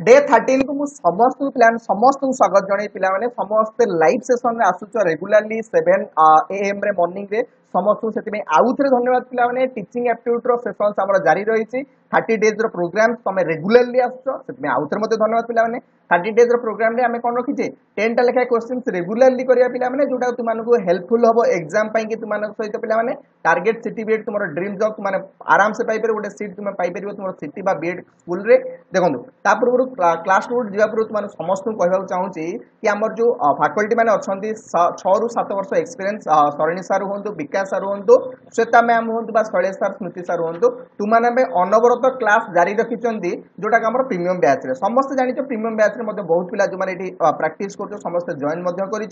Day 13 को समस्त plan समस्त स्वागत जन पे समस्ते लाइव सेसन में आसुच रेगुलाली 7 AM रे मॉर्निंग रे समस्त से आउ थे धन्यवाद पे टीचिंग एप्टीट्यूड सेसन्स आम जारी रही 30 डेज प्रोग्राम तुम रेगुलाली आसुच आउ थे धन्यवाद पे 30 डेज प्रोग्राम रे आम कौन रखीचे 10 टा लेखा क्वेश्चन रेगुलाली करिया पे जोटा तुमको हेल्पफुल हम एग्जाम कि तुम सहित पे टार्गेट सिटी बीएड तुम ड्रीम जॉब तुम आराम से पाइपर गोटे सीट तुम पाइपर तुम सिटी बीएड स्कूल रे देखो पूर्व क्लास टू जा पूर्व तुम समस्त कहूँ चाहूँगी कि आम जो फैकल्टी मैंने अच्छा 6 ରୁ 7 वर्ष एक्सपीरियंस सरिणी सार हूँ विकास सार हूँ श्वेता मैम हूँ शैलेश सार स्मृति सार हूँ तुमने अनवरत क्लास जारी रखिंट जोटा आम प्रीमियम बैच रे समस्त जानी प्रीमियम बैच रे बहुत पिला जो मैंने प्राक्टिस कर समस्त जॉइन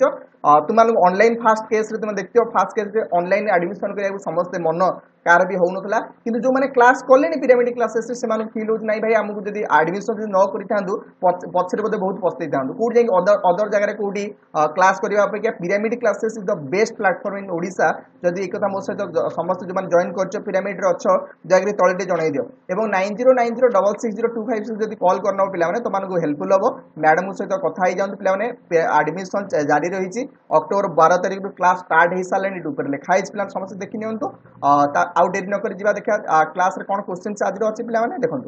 तुम ऑनलाइन फास्ट केस तुम देखते फास्ट केस ऑनलाइन एडमिशन करा समस्ते मन कार भी हो नाला कि जो मैंने क्लास कले पिरामिड क्लासेस से फिल होती नहीं भाई आमको जब एडमिशन न कर पचर बोधे बहुत पछते था कौट जा अदर जगह कौटी क्लास करने अपेक्षा pyramid classes is the best platform in Odisha जदि एक मो सहित समस्त जो जॉइन कर पिरामिड अच्छ जगह तले जनई दियो और 9090660256 जब कल करना पे तुमको हेल्पफुल हम मैडम सहित कथा जाऊँ पे एडमिशन जारी रही अक्टोबर 12 तारीख क्लास स्टार्ट हो सारे लिखाई पे समस्त देखी नियंतु आउ डेरी नक देखा क्लास रे कौन क्वेश्चन आज अच्छी पे देखो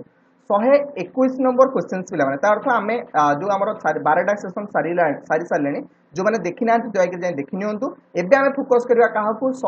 121 नंबर क्वेश्चन पे तार अर्थ आम जो आम 12टा सेसन सारी सारे जो मैंने देखी ना दयाक देखी नियंतु एबे आम फोकस करवा क्या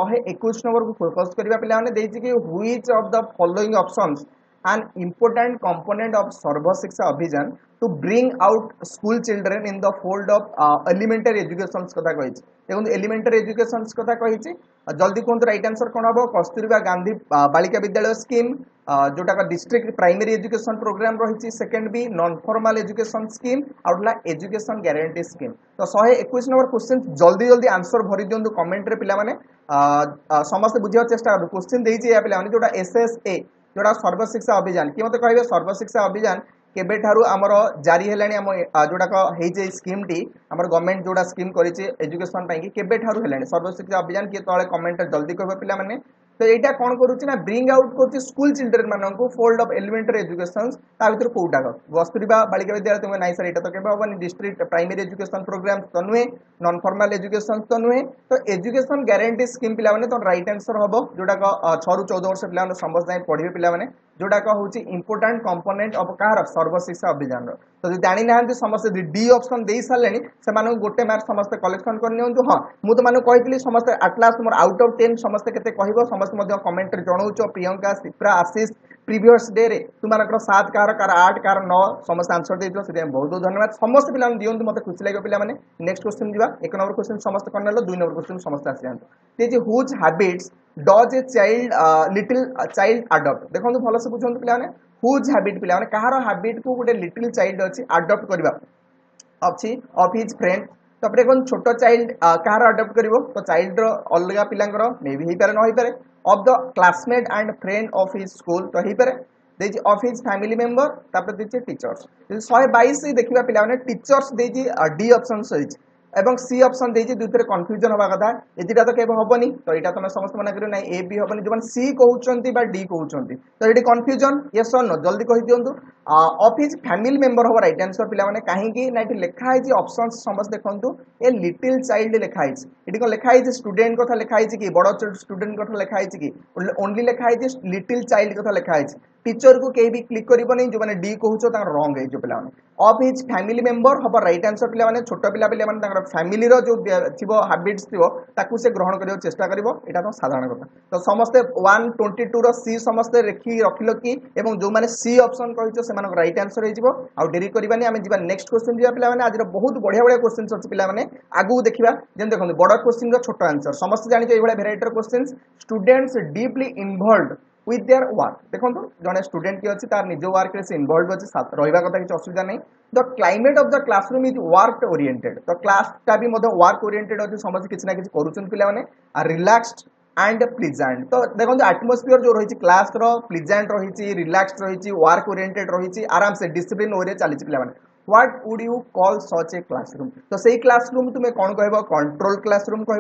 121 नंबर को फोकस करवा पे which of the following options an important component of Sarva Shiksha Abhiyan to bring out school children in the fold of elementary education कथा कही देखो एलिमेंटरी एजुकेशन कथा कही जल्दी कहते राइट आंसर कौन हम कस्तूरबा गांधी बालिका विद्यालय स्कीम जोटा डिस्ट्रिक्ट प्राइमरी एजुकेशन प्रोग्राम रही second B non formal education scheme आउला एजुकेशन गारंटी स्कीम तो 121 नंबर क्वेश्चन जल्दी जल्दी आंसर भरी दिंतु कमेंट रे पिला माने समस्त बुझा चेष्टा करूँ क्वेश्चन देइछि या पिला माने जोटा एसएसए जोटा सर्वशिक्षा अभियान कि मत कहे सर्वशिक्षा अभियान केबेठारु आमर जारी हेलानी आम जोटा हे स्कीम टी आमर गवर्नमेंट जोटा स्कीम करिछि एजुकेशन पई कि केबेठारु हेलानी सर्वशिक्षा अभियान किए तले कमेंट जल्दी कहबे पिला माने तो यहाँ कौन करुच्ची ना ब्रिंग आउट कर स्कूल चिल्ड्रेन मान फोल्ड ऑफ एलिमेंटरी एजुकेशन ता भर कौटा कस्तूरबा बालिका विद्यालय तुम्हें नाई सर यहाँ तो केवे हेनी डिस्ट्रिक्ट प्राइमरी एजुकेशन प्रोग्राम तो नुहे नॉन फॉर्मल एजुकेशन तो नुहे तो एजुकेशन गारंटी स्कीम पे तो राइट आंसर हम जोटा 6 ରୁ 14 वर्ष पे समस्त जाए पढ़े पे जोटा हूँ इंपोर्टाट कंपोनेंट ऑफ कहार सर्वशिक्षा अभियान तो जो जानी ना समस्त डी ऑप्शन दे सारे से गोटे मार्क समस्त कलेक्शन करनी हाँ मुझे तुमको कही समस्त आटलास्ट मोर आउट ऑफ 10 समस्त के समस्त कमेंट जनाऊच प्रियंका शिप्रा आशीष प्रीवियस डे रे तुम 7 कार 8 कार 9 समस्त आंसर दे बहुत बहुत धन्यवाद समस्त पे दिंतु मत खुशी लगे पे नेक्स्ट क्वेश्चन जी 1 नंबर क्वेश्चन समस्त कर 2 नंबर क्वेश्चन समस्त आसी जाते whose habits does a child little child adopt देखो भल से बुझे पे हुज हैबिट पे कहार हैबिट को गोटे लिटिल चाइल्ड अच्छी अडप्ट करवा अच्छी ऑफ हिज फ्रेंड तापर कौन छोट चाइल्ड कहार अडप्ट कर तो चाइल्ड अलग पिलांकर मे भी हो पारे न हो पारे of the classmate and friend of his school तो हो पारे ऑफ हिज फैमिली मेंबर तापर देखिए टीचर्स 122 देखा पे टीचर्स डी ऑप्शन रही एवं सी ऑप्शन देती दुईथर कन्फ्यूजन हवा कथा ये तो केवल हेनी तो यहाँ तुम समस्त मन कर ए भी हेनी जो सी कहते डी कहते तो ये कन्फ्यूजन ये सर नो जल्दी कही दिंतु ऑफ हिज फैमिली मेंबर हम राइट आंसर पे कहीं ना ये लिखाई ऑप्शन समस्त देखु ए लिटिल चाइल्ड लिखाई ये कौन लिखाई स्टूडेंट कथा लिखाई कि बड़ स्टूडेंट कथा लिखाई कि ओनली लिखाई लिटिल चाइल्ड कथा लिखाई टीचर को कहीं भी क्लिक करनी जो मैंने डी कहूँ रंग है पे ऑफ हिज फैमिली मेंबर हम राइट आंसर पे छोट पिला पे फैमिली जो थी हैबिट्स थी से ग्रहण करने चेष्टा कर तो साधारण कथा तो समस्ते 122 सी समस्ते रखी रखिल कि जो मैंने सी ऑप्शन कही से राइट आंसर हो डेरी करवानी आम जी नेक्स्ट क्वेश्चन जी पे आज बहुत बढ़िया बढ़िया क्वेश्चन अच्छे पे आगू देखा जब देखो बड़ क्वेश्चन छोट आंसर समस्त जानी ये भेराइटर question students deeply involved with their work देखो जड़े स्टूडेंट की अच्छी तार निज वर्क से इन्वॉल्व अच्छी रहा कथा किसी असुविधा नहीं the climate of the classroom is work oriented तो क्लासटा भी वर्क ओरिएंटेड अच्छे समस्त किसी ना किसी करुँच पे रिलैक्सड एंड प्लीजेंट तो देखो एटमोस्फियर जो रही क्लास प्लीजेंट रही रिलैक्सड रही वर्क ओरिएंटेड रही आराम से डिसिप्लिन वे चली पे what would you call such a classroom तो सही क्लासरूम तुम्हें कौन कह कंट्रोल क्लासरूम कह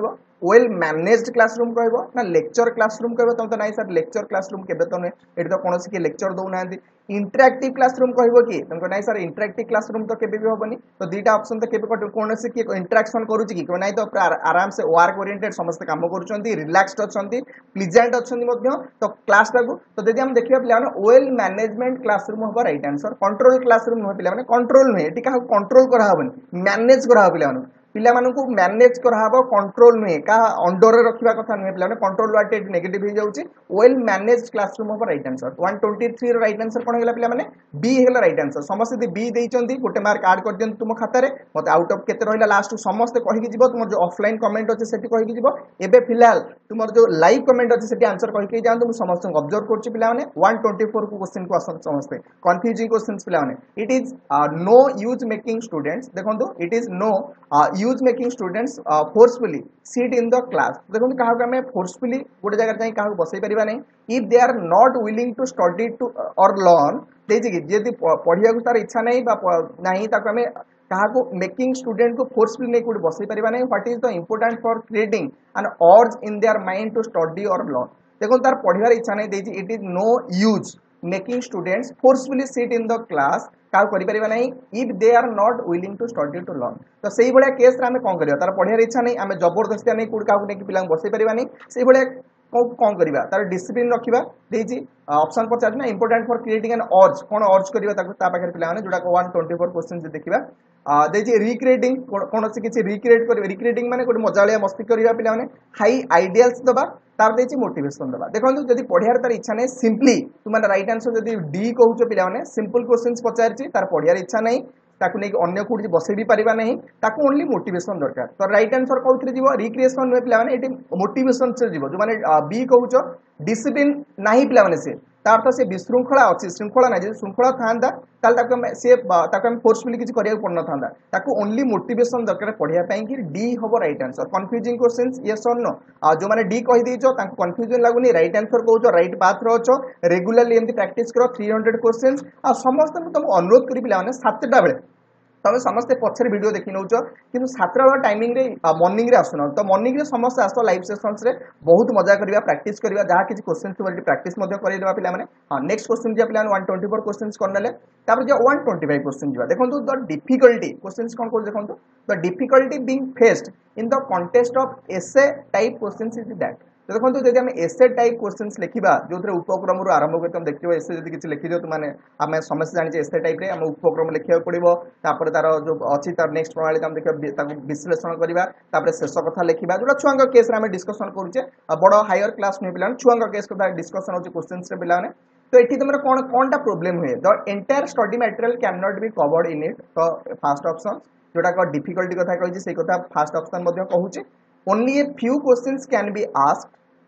वेल मैनेज्ड क्लासरूम कहबो ना लेक्चर क्लासरूम कहबो तुम तो नहीं सर लेक्चर क्लासरूम केबे तो नहीं एटी तो कोनोसी के लेक्चर दउ नांदी इंटरैक्टिव क्लासरूम कहबो कि तुमको नहीं सर इंटरैक्टिव क्लासरूम तो केबे भी होबनी तो दीटा ऑप्शन तो केबे कोनोसी के इंटरैक्शन करूची कि नहीं तो आराम से वर्क ओरिएंटेड समस्त काम करूचंती रिलैक्स्ड अछंती प्लीजेंट अछंती मध्ये तो क्लास टाकू तो यदि हम देखिबा पिला माने वेल मैनेजमेंट क्लासरूम होबा राइट आंसर कंट्रोल क्लासरूम न पिला माने कंट्रोल नहीं एटी का कंट्रोल करा हबनी मैनेज करा पिला माने पिला मानकु मैनेज कराबो कंट्रोल नुहे का अंडर रे रखिबा कथा नुहे पिला माने कंट्रोल वाटे नेगेटिव हो जाउची well managed classroom of right answer 123 रो राइट आंसर कोन हेला पिला माने बी हेला राइट आंसर समस्त दि बी देइचंदी गोटे मार्क ऐड कर दियन तुम खाता रे मते आउट ऑफ केते रहिला लास्ट समस्त कहि कि जिवो तुम जो ऑफलाइन कमेंट अछि सेठी कहि कि जिवो एबे फिलहाल तुम जो लाइव कमेंट अछि सेठी आंसर कहि कि जान तुम समस्त ऑब्जर्व करछि पिला माने 124 को क्वेश्चन को आसन समस्त कंफ्यूजिंग क्वेश्चंस पिला माने it is no use making students देखंतु it is no use making students forcefully seat in the class देखो क्या हमें फोर्सफुली गोटे जगह जाए क्या बसई पारिबा नहीं if they are not willing to study to और लर्न जदि पढ़िया तार इच्छा नहीं नहीं हमें क्या मेकिंग स्टूडेंट को फोर्सफुली नहीं कोई बसई पारिबा नहीं what is the important for creating an urge in their mind to study और लर्न देखो तार पढ़ियार इच्छा नहीं it is no use making students forcefully seat in the class क्या करिपरिबा नहीं if they are not willing to study to learn तो सही बड़े केस रे हमें कौन करिया तार पढ़ियार इच्छा नहीं आमे जबरदस्ती नहीं कोड काउ नहीं पिला बसई परिबा नहीं सही बड़े कौन करिबा तार डिसिप्लिन रखिबा देजी ऑप्शन पर चार्ज ना important for creating an urge कोन अर्ज करिबा ताको ता पाखर पिला माने जोडा 124 क्वेश्चन जे देखिबा देजी रिक्रिएटिंग कोन से किछि रिक्रिएट करिबा रिक्रिएटिंग माने कोड मजालिया मस्ती करिबा पिला माने हाई आइडियल्स दबा तार देछि मोटिवेशन दबा देखो जदि पढ़ियार तार इच्छा नहीं सिंपली तुम राइट आंसर जदि डी कहउछ पिला माने सिंपल क्वेश्चंस पचारछि तार पढ़ियार इच्छा नहीं ताकू नहीं अन्य कोठी बसई भी पारिबा नहीं ताकू ओनली मोटिवेशन दरकार तो राइट आंसर कोथरे जीवो रिक्रिएशन नुहे पिला माने एटी मोटिवेशन से जीवो जो माने बी कहउछ डिसिप्लिन नाही पिला माने से तार तो से विशृंखला अछि श्रृंखला ना जे श्रृंखला थांदा ताल ताकू से ताकू हम फोर्सफुली किछ करिया पड़न थांदा ताकू ओनली मोटिवेशन दरकार पढ़िया पई कि डी होबो right answer confusing questions yes और नो जो माने डी कहि दिछो ताकू कंफ्यूजन लागुनी राइट आंसर कहउछो राइट पाथ रो छो रेगुलरली एमती प्रैक्टिस करो 300 क्वेश्चंस आ समस्त तुम अनुरोध करी पिला माने 7टा बेले तुम समस्ते पछर वीडियो देखि नउछ किंतु 7टा बेला टाइमिंग रे मॉर्निंग रे आसुन तो मॉर्निंग रे समस्त आसो लाइव सेशंस रे बहुत मजा करबा प्रैक्टिस करबा जहा किछि क्वेश्चन थोड़ी प्रैक्टिस मध्ये करै देबा पिला माने हां नेक्स्ट क्वेश्चन जे पिला 124 क्वेश्चंस करनले तापर जे 125 क्वेश्चन जिबा देखंतु द डिफिकल्टी क्वेश्चंस कोन कोन देखंतु the difficulty being faced in the contest of essay type questions is that तो देखो जब आम एसे टाइप क्वेश्चंस लिखा जो उपक्रम आरंभ कर तुम देखिए एसे जब किसी लिखिद तुम आम समस्त जाने एसे टाइप रे आम उपक्रम लिखा पड़ो तापर तार जो अच्छी तार नेक्स्ट प्रणाली आम देखा विश्लेषण करवा शेष कथा लिखा जो छुआ केस आम डिस्कसन करुचे बड़ हायर क्लास नुहे पिला छुआ केस कथा डिस्कसन हो क्वेश्चन पे पे तो ये तुम कौन टा प्रोब्लेम हुए the entire study material can not be covered in it तो फास्ट ऑप्शन जोटा डिफिकल्टी कथा कही से कथा फास्ट ऑप्शन कहूँ only a few questions can be asked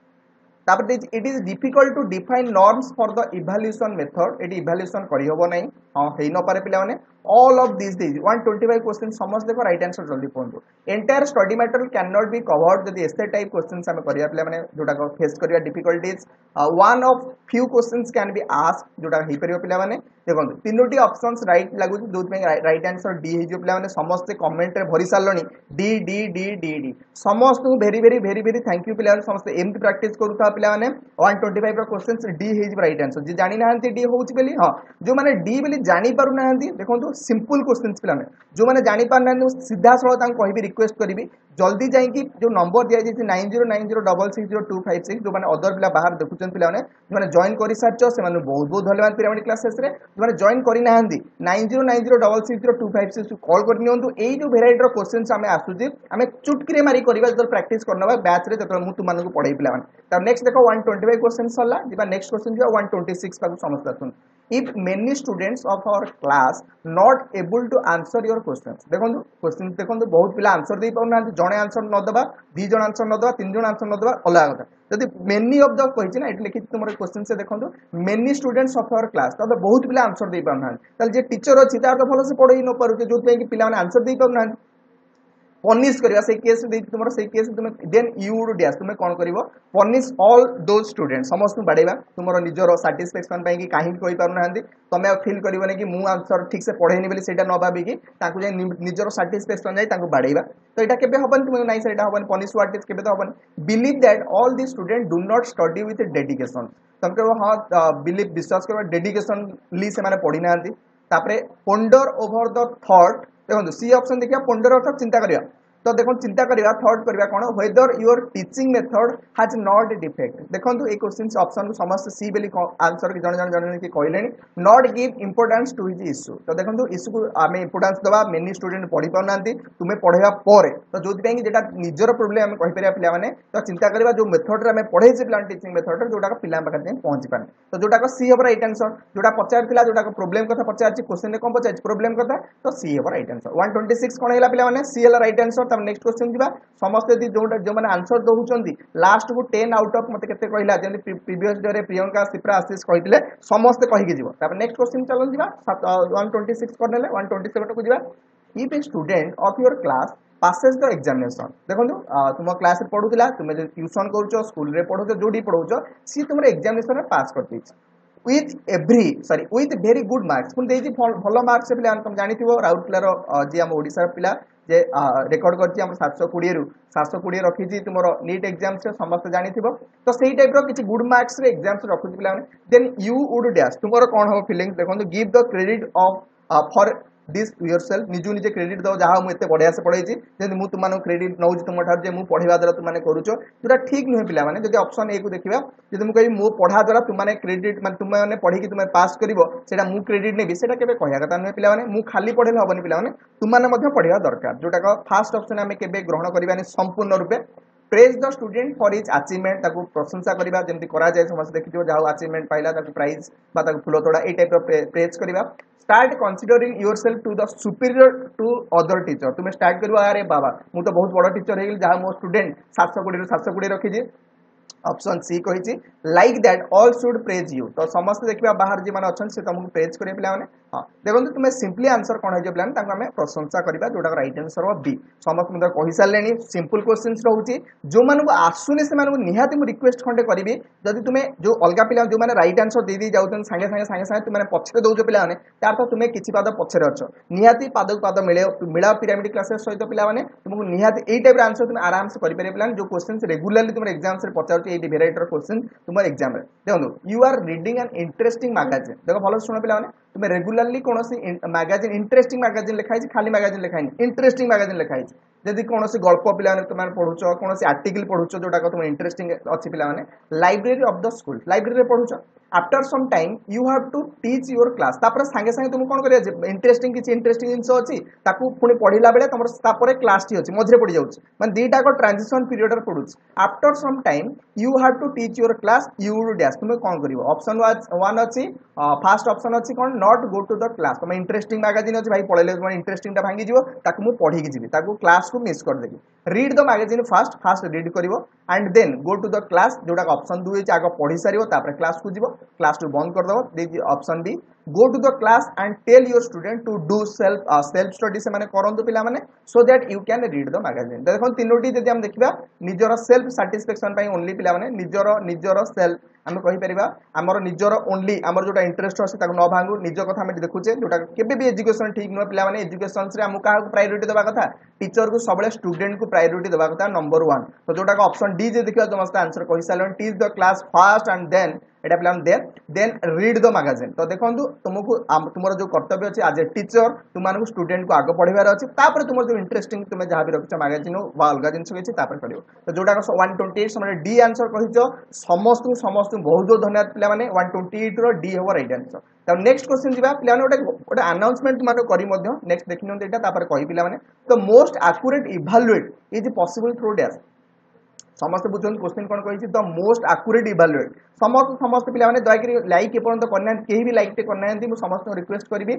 तापर it is difficult to define norms for the evaluation method एटी evaluation करी होबो नहीं हां हेई न पारे पिला माने all of these 125 questions समस्त देखो राइट आंसर जल्दी पहुंचो entire study material can not be covered जदी एसे टाइप क्वेश्चंस हमें करिया पिला माने जोटा फेस करिया difficulties one of few questions can be asked जोटा हेई परियो पिला माने देखो तीनोटी ऑप्शंस राइट लागु दूध में राइट आंसर डी हे जो पिला माने समस्त कमेंट रे भरी सालणी D D D D D समस्त very very very very thank you पिला समस्त एमटी प्रैक्टिस करूता पिला माने 125 रो क्वेश्चंस डी हे राइट आंसर जे जानि नाहंती डी होउछ बेली हां जो माने डी बेली जानि पारु नाहंती देखो सिंपल क्वेश्चंस पिला माने जो माने जानि पार नाहंती सीधा सळ तां कहबी रिक्वेस्ट करबी जल्दी जाई कि जो नंबर दिया जाई 9090660256 जो माने अदर पिला बाहर देखुचन पिला माने जो माने जॉइन करि सारचो से माने बहुत बहुत धन्यवाद पिरामिड क्लासेस रे जो माने जॉइन करि नाहंती 9090660256 कॉल कर नियंतु एई जो वेराइटी रो क्वेश्चंस हमें आसुची हमें चुटकी रे मारी करबा जब प्रैक्टिस करनबा बैच रे जब मु तुम को पढाई पिला माने त नेक्स्ट देखो 125 क्वेश्चन सरला जिबा नेक्स्ट क्वेश्चन जो 126 पाकु समझता सुन if many students of our class not able to answer your questions question बहुत पिला आंसर दे पाउना जणे आंसर न दबा दी जण आंसर न दबा तीन जण आंसर न दबा अलग कथा जदि मेनी ऑफ द कहिछि ना एट लिखि तुमर क्वेश्चन से देखंतु many students of our class तबे बहुत पिला आंसर दे पाउना ताल जे टीचर अछि तार तो भलो से पढई न पारु जे जोत पे कि पिला माने आंसर दे पाउना पनिश करबा से केस दे तुमरो से केस तुम देन यू वुड डैश तुम कोन करबो पनिश ऑल दोज स्टूडेंट समस्त बाड़ेबा तुमरो निजरो सैटिस्फैक्शन पई कि काहे कोइ पारु नाहंदी तमे फील करबो कि मु आंसर ठीक से पढेनी बोली सेटा न भाबी कि ताकू जे निजरो सैटिस्फैक्शन जाई ताकू बाड़ेबा तो एटा केबे हबन तुम नाइ सेटा हबन पनिश व्हाट इज केबे तो हबन believe that all the student do not study with dedication तुम कहबो हां बिलीव विश्वास करबो डेडिकेशनली से माने पढी नाहंदी तापरे पोंडर ओवर द थॉट देखो सी ऑप्शन देखिया पोंडर अर्थ चिंता करिया तो देखो चिंता करिया थॉट करिया कोन whether your teaching method has not defect देखो ए क्वेश्चन ऑप्शन समस्त सी बेली आंसर कि जण जण जण कि कहलेनी not give importance to his issue तो देखो इश्यू को आमे इंपोर्टेंस दबा मेनी स्टूडेंट पढी पाउ नांती तुमे पढेबा परे तो जोति पे कि जेटा निजर प्रॉब्लम हम कहि परिया पिला माने तो चिंता करिवा जो मेथड रे हमें पढे जे प्लान टीचिंग मेथड रे जोटा पिला पाखे पहुंची पाने तो जोटा को सी हबरा राइट आंसर जोटा पचार थिला जोटा को प्रॉब्लम कथा पचार छि क्वेश्चन रे कोन पचार प्रॉब्लम कथा तो सी हबरा राइट आंसर 126 कोन हैला पिला माने सी हला राइट आंसर तब नेक्स्ट क्वेश्चन दिबा समस्त यदि जो माने आंसर दउचंदी लास्ट को 10 आउट ऑफ मते केते कहिला जेंति प्रीवियस डे रे प्रियंका सिप्रा आशीष कहितले समस्त कहि के जीवो तब नेक्स्ट क्वेश्चन चलन दिबा 126 करनेले 127 को दिबा if a student of your class passes the examination देखो तुम क्लास रे पढुतिला तुम जे ट्यूशन करूछो स्कूल रे पढुछो जोडी पढुछो सी तुमरे एग्जामिनेशन रे पास करती with very good marks पुन देजी भलो मार्क्स पिला तुम जानिथिबो राउरकेला जे हम ओडिसा पिला जे रेकॉर्ड करछि हम 720 रु 720 रखी जी तुमरो नीट एग्जाम से समस्त जानिथिबो तो सेही टाइप रो किछि गुड मार्क्स रे एग्जाम से रखुछि पिला देन यू वुड डैश तुमरो कोन हो फीलिंग देखो give the credit of for this yourself निजु निजे क्रेडिट दो जहा मु एते बढ़िया से पढैछि जेंति मु तुमानो क्रेडिट नउछि तुम ठार जे मु पढिबा द्वारा तुमाने करूछो जोटा ठीक नुहे पिला माने जदि ऑप्शन ए को देखिबा जदि मु कहि मु पढा द्वारा तुमाने क्रेडिट माने तुमाने पढी कि तुमे पास करिवो सेटा मु क्रेडिट नेबि सेटा केबे कहया कथा नुहे पिला माने मु खाली पढेले हबनी पिला माने तुमाने मध्ये पढिबा दरकार जोटा को फर्स्ट ऑप्शन हमें केबे ग्रहण करिबानी संपूर्ण रूपे praise the student for his achievement ताकू प्रशंसा करिबा जेंति करा जाय समस्त देखिथिबो जाउ अचीवमेंट पाइला ताकू प्राइज बा ताकू फुलो तोड़ा ए टाइप रो प्रेज करिबा start considering yourself to the superior to other teacher तुम स्टार्ट करबा अरे बाबा मु तो बहुत बड़ टीचर हे गेल जहा मो स्टूडेंट 720 रु 720 रखि जे ऑप्शन सी कहिछि like that all should praise you तो समस्त देखिबा बाहर जे माने अछन से तुमको प्रेज करे पिला माने हां देखंतु तुमे सिंपली आंसर कोन हे जे प्लान ताको हमें प्रशंसा करबा जोटा राइट आंसर हो बी समस्त मुदर कहि सारलेनी सिंपल क्वेश्चंस रहउछि जो मानको आसुने से मानको निहाती मु रिक्वेस्ट खंडे करबी जदि तुमे जो अलगा पिला जो माने राइट आंसर दे दी जाउतन संगे संगे तुमे पछरे दउजो पिला माने तार तो तुमे किछि पाद पछरे अछ निहाती पाद पाद मिला पिरामिड क्लासेस सहित पिला माने तुमको निहाती एई टाइप आंसर तुमे आराम से करि पारे प्लान जो क्वेश्चंस रेगुलरली तुम एग्जाम्स रे पचाउछि एई वेराइटी रो क्वेश्चन तुम एग्जाम रे देखो you are reading an interesting magazine देखो भलो सुनो पिला माने तुम रेगुलरली कोनोसी मैगजीन इंटरेस्टिंग मैगजीन लिखाइ छी खाली मैगजीन लिखाइ इंटरेस्टिंग मैगजीन लिखाइ छी जदि कोनोसी गल्प पिला माने तुम पढुछो कोनोसी आर्टिकल पढुछो जोटा को तुम इंटरेस्टिंग अछि पिला माने library of the school library रे पढुछो after some time you have to teach your class तापर संगे संगे तुम कोन करिया इंटरेस्टिंग किछि इंटरेस्टिंग जिंस अछि ताकू पुनी पढिला बेले तमर तापर क्लास टी अछि मझरे पढि जाउछि माने दीटा को ट्रांजिशन पीरियड रे पढुछि after some time you have to teach your class you will dash तुम कोन करिवो ऑप्शन 1 अछि फर्स्ट ऑप्शन अछि कोन not go to the class तुम इंटरेस्टिंग मैगजीन अछि भाई पढले तुम इंटरेस्टिंग ता भांगी जिवो ताकू मु पढि कि जिवि ताकू क्लास को मिस कर देबी read the magazine first read करिवो and then go to the class जोटा ऑप्शन 2 अछि आगो पढि सारिवो तापर क्लास को जिवो क्लास टू बंद कर दबो option B go to the class and tell your student to do self study से माने करंतु पिला माने so that you can read the magazine देखो तीनोटी जदि हम देखिबा निजर सेल्फ सैटिस्फैक्शन पई ओनली पिला माने निजर सेल्फ हम कहि परिबा हमर निजर ओनली हमर जोटा इंटरेस्ट अछि ताको न भांगु निज कथा हम देखुचे जोटा केबे भी एजुकेशन ठीक न पिला माने एजुकेशन से हम काहा को प्रायोरिटी देबा कथा टीचर को सबले स्टूडेंट को प्रायोरिटी देबा कथा नंबर 1 तो जोटा ऑप्शन डी जे देखिबा समस्त आंसर कहि सालन teach the class first and then एटा plan then read the magazine तो देखंतु तुमको तुमर जो कर्तव्य अछि एज ए टीचर तुमान को स्टूडेंट को आगे पढिबार अछि तापर तुमर जो इंटरेस्टिंग तुमे जहा भी रखछ मैगजीन वा अलगा जिंस अछि तापर करियो तो जोटा 128 समरे डी आंसर कहिजो समस्त बहुत बहुत धन्यवाद पिला माने 128 रो डी हो राइट आंसर तो नेक्स्ट क्वेश्चन जिबा पिला माने ओटे अनाउंसमेंट तुमार करी मध्य नेक्स्ट देखिनो एटा तापर कहि पिला माने the most accurate evaluate is possible through dash समस्त बुझुन क्वेश्चन कोन कहिछि द मोस्ट एक्यूरेट इवैल्यूएट समस्त पिला माने दया करी लाइक एपर्यंत करना केही भी लाइक टे करना मु समस्त रिक्वेस्ट करबी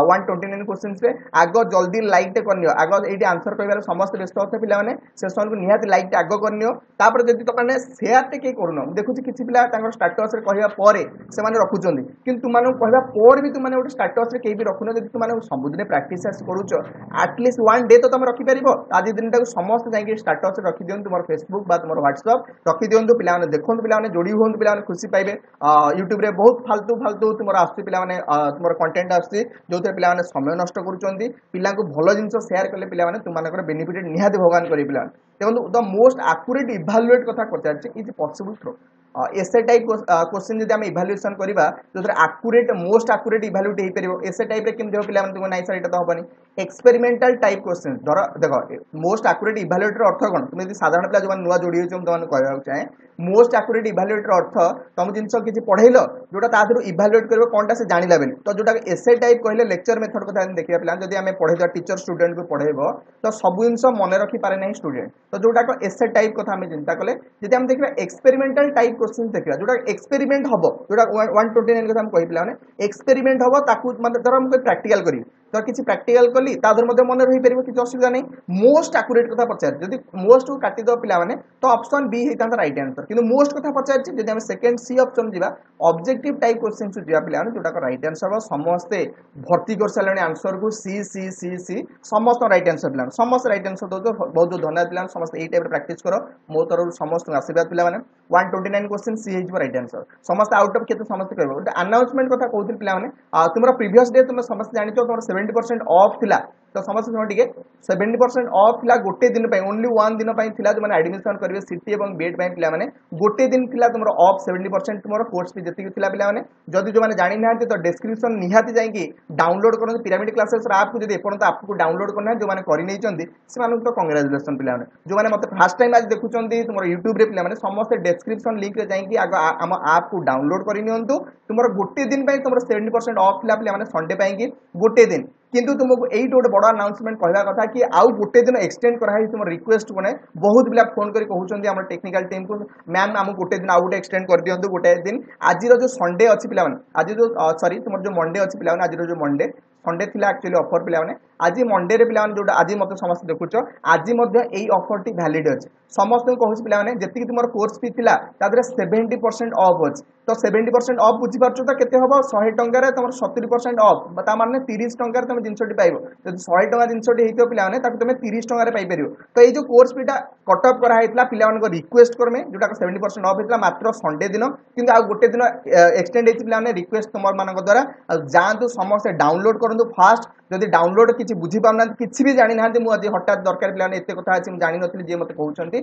129 क्वेश्चंस रे आगो जल्दी लाइक टे करनियो आगो एटी आंसर कहबार समस्त व्यस्त होते पिला माने सेशन को निहाती लाइक टे आगो करनियो तापर जदि तो माने शेयर टे के करूनो देखुछि किछि पिला तांगर स्टेटस रे कहबा परे से माने रखुचोंदी किंतु तुमानो कहबा पर भी तुमाने ओटे स्टेटस रे केही भी रखुनो जदि तुमाने सबुदिने प्रैक्टिस करूचो एटलीस्ट वन डे तो तुम रखि परिबो आज दिन टाको समस्त जाई स्टेटस रे रखि दियन तुमर फेसबुक बा तुमर व्हाट्सएप रखि दियंतु पिला माने देखंतु पिला माने जोडी होंतु पिला माने खुशी पाइबे यूट्यूब रे बहुत फालतू फालतू तुमर आस्ति पिला माने तुमर कंटेंट आस्ति जोथे पिला माने समय नष्ट करूचंदी पिला को भलो जिंस शेयर करले पिला माने तुम मानकर बेनिफिट निहाती भगवान करी पिला देखंतु द मोस्ट एक्यूरेट इवैल्यूएट कथा पचारछि is possible through essay type question जदि हम इवैल्यूएशन करबा जोथरे एक्यूरेट मोस्ट एक्यूरेट इवैल्यूएट हे परिबो एसे टाइप रे केम देबो पिला माने तुम नाइ सर एटा तो हबनी एक्सपेरिमेंटल टाइप क्वेश्चन धर देखो मोस्ट एक्यूरेट इवैल्यूएट रो अर्थ कोन तुम यदि साधारण पिला जो नुवा जोडी होचो तुम कहबा चाहे मोस्ट एक्यूरेट इवैल्यूएट रो अर्थ तुम जिंस किछि पढैलो जोटा ता थरु इवैल्यूएट करबो कोनटा से जानिला बेली तो जोटा एसे टाइप कहले लेक्चर मेथड कथा देखिया पिला जदि हमें पढैजा टीचर स्टूडेंट को पढैबो तो सब जिंस मने रखि पारे नै स्टूडेंट तो जोटा को एसे टाइप कथा हमें चिंता कले जदि हम देखबा एक्सपेरिमेंटल टाइप क्वेश्चन देखबा जोटा एक्सपेरिमेंट हबो जोटा 129 कथा हम कहि पिला माने एक्सपेरिमेंट हबो ताकू मतलब धर हम कोई प्रैक्टिकल करी तो किसी प्रैक्टिकल कली तादर मध्य मन रही परिबो किछि असुविधा नै मोस्ट एक्यूरेट कथा पचार जदि मोस्ट को काटी दो पिला माने तो ऑप्शन बी हे तांता राइट आंसर किंतु मोस्ट कथा पचार छि जदि हम सेकंड सी ऑप्शन जिबा ऑब्जेक्टिव टाइप क्वेश्चन सु जिबा पिला माने जोटा को राइट आंसर समस्त भर्ती कर सालने आंसर को सी सी सी सी समस्त राइट आंसर पिला समस्त राइट आंसर दो बहुत बहुत धन्यवाद पिला समस्त एई टाइप प्रैक्टिस करो मो तरफ समस्त आशीर्वाद पिला माने 129 question C is right answer समस्त आउट ऑफ केते समस्त कहबो अनाउंसमेंट कथा कहउथिल पिला माने तुमरा प्रीवियस डे तुम समस्त जानि तो तुमरा 70% ऑफ थिला तो समस्त समय टिके 70% ऑफ थिला गोटे दिन पय ओनली वन दिन पय थिला जो माने एडमिशन करबे सिटी एवं बीएड पय पिला माने गोटे दिन थिला तुमरा ऑफ 70% तुमरा कोर्स फी जति थिला पिला माने जदि जो माने जानि नाहंते तो डिस्क्रिप्शन निहाती जाई कि डाउनलोड करन पिरामिड क्लासेस ऐप को जदि एपन तो आपको डाउनलोड करना जो माने करि नै चंदी से मानु तो कांग्रेचुलेशन पिला माने जो माने मते फर्स्ट टाइम आज देखुचंदी तुमरा YouTube रे पिला माने समस्त डिस्क्रिप्शन लिंक रे जाई कि आगो हम ऐप को डाउनलोड करि नियंतु तुमरा गोटे दिन पय तुमरा 70% ऑफ थिला पिला माने संडे पय कि गोटे दिन किंतु तुमको एई गोटे बड़ अनाउंसमेंट कहवा कथा कि आउ गोटे दिन एक्सटेंड करा है तुम रिक्वेस्ट कोने बहुत पिला फोन करी कहउचंदी हमर टेक्निकल टीम को मैम हम गोटे दिन आउ गोटे एक्सटेंड कर दियंतु गोटे दिन आज रो जो संडे अछि पिला माने आज जो सॉरी तुमर जो मंडे अछि पिला माने आज रो जो मंडे संडे थिला एक्चुअली ऑफर पिला माने आज मंडे रे पिला माने जोटा आज मते समस्त देखुचो आज मध्य एई ऑफर टी वैलिड अछि समस्त को कहउछ पिला माने जति तुमर कोर्स फी थिला तादरे 70% ऑफ अछि तो 70% ऑफ बुझी परछो तो केते होबो 100 टंका रे तुमर 70% ऑफ बता माने 30 टंका रे तुम जिंसटी पाइबो जदि 100 टंका जिंसटी हेतियो पिला माने ताकु तुमे 30 टंका रे पाइ परियो तो एई जो कोर्स फीटा कट ऑफ करा हेतला पिला मानको रिक्वेस्ट करमे जोटा 70% ऑफ हेतला मात्र संडे दिन किंतु आ गोटे दिन एक्सटेंड हेति पिला माने रिक्वेस्ट तुमर मानको द्वारा जांतु समस्त डाउनलोड करंतु फास्ट जदि डाउनलोड किछि बुझी पाउना किछि भी जानि नाहंते मु आज हटात दरकार पिला माने एते कथा अछि मु जानि नथि जे मते कहउचंती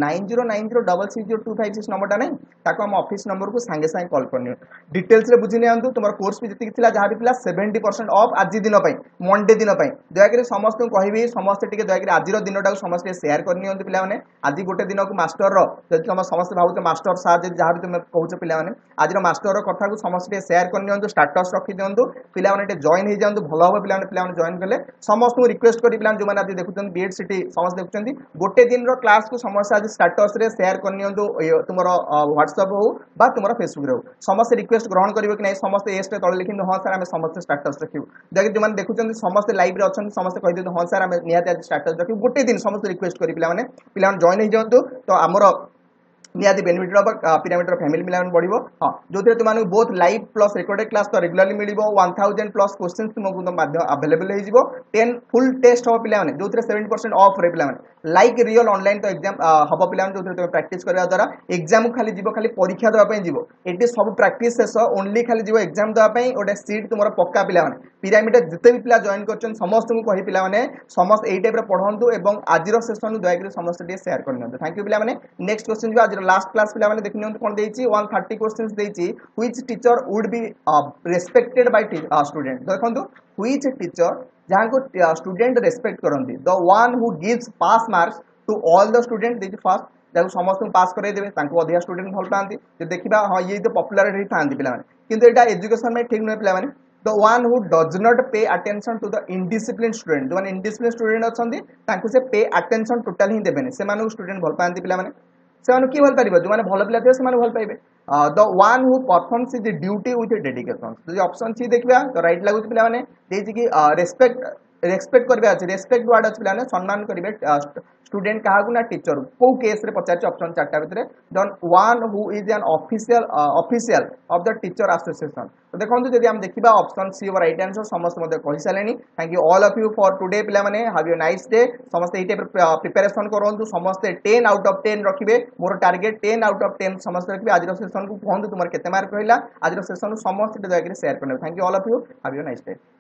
9090660256 नंबरटा नै ताको हम ऑफिस नंबर को संगे संगे कॉल करनियो डिटेल्स रे बुझि नियंतु तुमर कोर्स भी जति थिला जहा भी पिला 70% ऑफ आज दिन पय मंडे दिन पय दया करी समस्त को कहबी समस्त टिके दया करी आज रो दिनटा को समस्त शेयर करनियंतु पिला माने आज गोटे दिन को मास्टर रो जदि तुम समस्त भाबुते मास्टर साथ जहा भी तुम कहउछ पिला माने आज रो मास्टर रो कथा को समस्त शेयर करनियंतु स्टेटस रखि दियंतु पिला माने जॉइन हे जांतु भलो हो पिला माने जॉइन करले समस्त को रिक्वेस्ट करी पिला जो माने आज देखुचन बीएड सिटी समस्त देखुचंती गोटे दिन रो क्लास को समस्त आज स्टेटस रे शेयर करनियंतु तुमरो व्हाट्सएप हो बा तुमरो फेसबुक रे हो समस्त रिक्वेस्ट ग्रहण करिवो कि नै समस्त एस्ट तळे लिखिन हां सर हम समस्त स्टेटस रखियो देखि जो माने देखुचंती समस्त लाइव रे अछन समस्त कहि दियो हां सर हम निहाते आज स्टेटस रखियो गोटे दिन समस्त रिक्वेस्ट करी पिला माने जॉइन हे जंतु तो हमरो निहाती बेनिफिट ऑफ पिरामिड फैमिली मिलान बढ़िबो हां जोथे तुमानु both live plus recorded class तो रेगुलरली मिलिबो 1000 प्लस क्वेश्चंस तुमको तो माध्यम अवेलेबल हे जिवो 10 फुल टेस्ट हो पिला माने जोथे 70% ऑफ रे पिला माने लाइक रियल ऑनलाइन तो एग्जाम हबो पिला माने जोथे तुम प्रैक्टिस करबा द्वारा एग्जाम खाली जिवो खाली परीक्षा देबा पय जिवो एटी सब प्रैक्टिस शेष ओनली खाली जिवो एग्जाम देबा पय ओटे सीट तुमरो पक्का पिला माने पिरामिड जते भी पिला जॉइन करछन समस्त को कहि पिला माने समस्त एई टाइप रे पढंतु एवं आजिरो सेशन दया करी समस्त डे शेयर करनियंतु थैंक यू पिला माने नेक्स्ट क्वेश्चन जो आजिरो लास्ट क्लास पिला माने देखनियंतु कोन देइची 130 क्वेश्चंस देइची which teacher would be respected by student देखंतु व्हिच टीचर जहां को स्टूडेंट रेस्पेक्ट करंती the one who gives pass marks to all the student देइची फर्स्ट जाको समस्त को पास करे देबे तांको अधिक स्टूडेंट भल पांती जे देखिबा हां ये तो पॉपुलर थांती पिला माने किंतु एटा एजुकेशन में ठीक न पिला माने the one who does not pay attention to the indisciplined student जो माने indisciplined student अछंती तांको से पे attention टोटल ही देबेनी से मानु स्टूडेंट भल पांती पिला माने से किए भल पार जो मैंने भल पिला थे से भल पाइबे the one who performs is duty with dedication जो ऑप्शन सी देखा तो राइट लगुच पिला माने देछि कि रेस्पेक्ट करबे अछि रेस्पेक्ट वर्ड अछि पिला सम्मान करबे स्टूडेंट काहाकू ना टीचर को केस रे पचार ऑप्शन चारटा भितरे then one who is an official of the teacher association तो देखो जब हम देखा ऑप्शन सी राइट आंसर समस्त कही सारे thank you all of you for today पिला माने हैव यू नाइस डे समस्त ये प्रिपरेशन करूँ समस्ते 10 आउट ऑफ 10 रखिए मोर टार्गेट 10 आउट ऑफ 10 समस्त रखिए आज सेशन को कहूँ तुम केते मार्क रहा आज सेशन समस्त जाकर शेयर करने thank you all of you have you nice day.